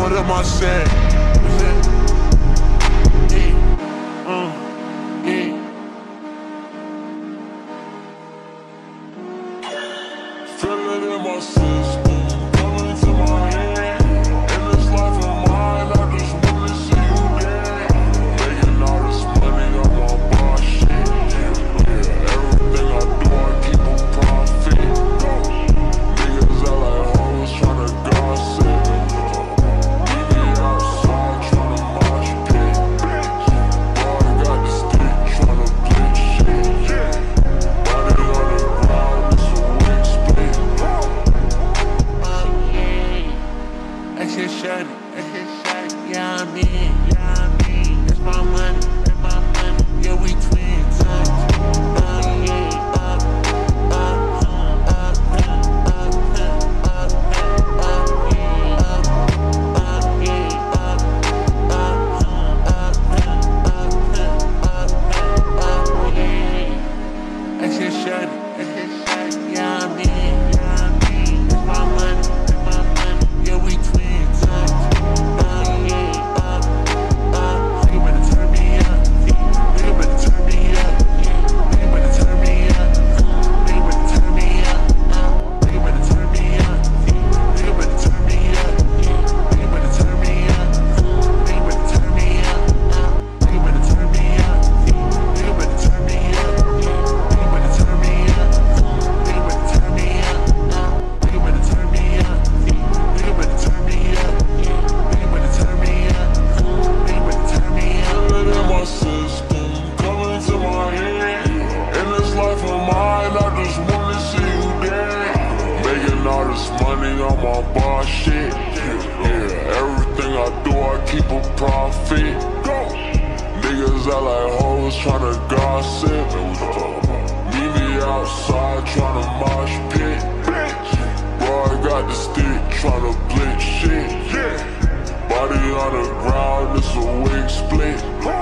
What am I saying? Feel it in my system, coming to my head. In this life of mine, I just wanna see you dead. Making all this money on my boss shit. Yeah, everything I do, I keep a profit. Niggas out like hoes tryna gossip. Meet me outside tryna mosh pit. Boy, I got the stick tryna blitz shit. Body on the ground, it's a wig split. That shit shut it, yeah I'm in, that's my money, yeah we twins, that shit shut it, yeah I'm in, that's my money, yeah we twins. All this money on my boss shit. Yeah, everything I do, I keep a profit. Niggas out like hoes tryna gossip. Meet me outside tryna mosh pit. Bro, I got the stick tryna blitz shit. Body on the ground, it's a wig split.